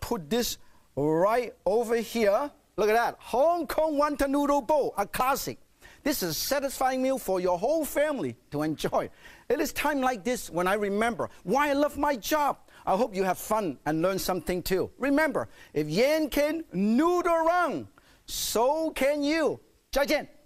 put this right over here. Look at that. Hong Kong Wonton Noodle bowl, a classic. This is a satisfying meal for your whole family to enjoy. It is time like this when I remember why I love my job. I hope you have fun and learn something too. Remember, if Yan can noodle around, so can you. 再见。